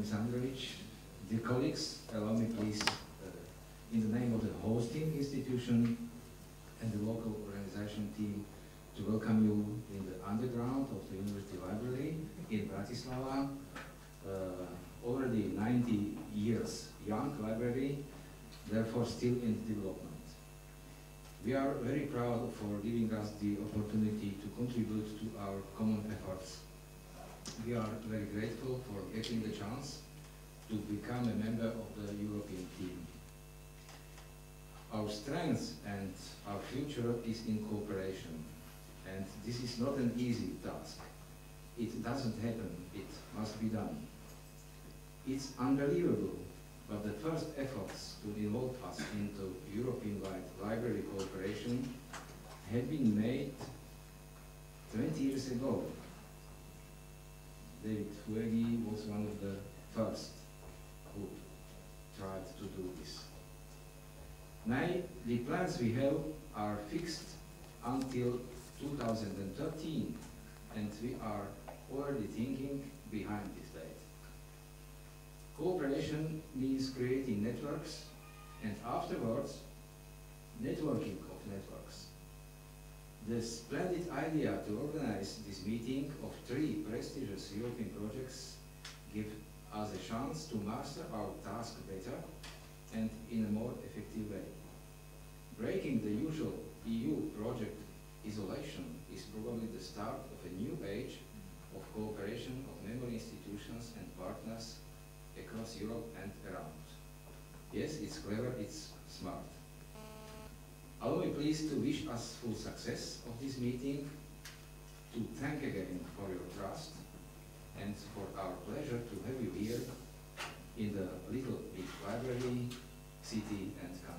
Alexandrovich. Dear colleagues, allow me please, in the name of the hosting institution and the local organization team, to welcome you in the underground of the University Library in Bratislava. Already 90 years young library, therefore still in development. We are very proud for giving us the opportunity to contribute to our common efforts. We are very grateful for getting the chance to become a member of the European team. Our strength and our future is in cooperation, and this is not an easy task. It doesn't happen, it must be done. It's unbelievable, but the first efforts to involve us into European-wide library cooperation had been made 20 years ago. David Fuegi was one of the first who tried to do this. Now, the plans we have are fixed until 2013, and we are already thinking behind this date. Cooperation means creating networks, and afterwards, networking of networks. The splendid idea to organize this meeting of 3 prestigious European projects gives us a chance to master our task better and in a more effective way. Breaking the usual EU project isolation is probably the start of a new age of cooperation of member institutions and partners across Europe and around. Yes, it's clever, it's smart. Allow me please to wish us full success of this meeting, to thank again for your trust, and for our pleasure to have you here in the Little Big Library, city and country.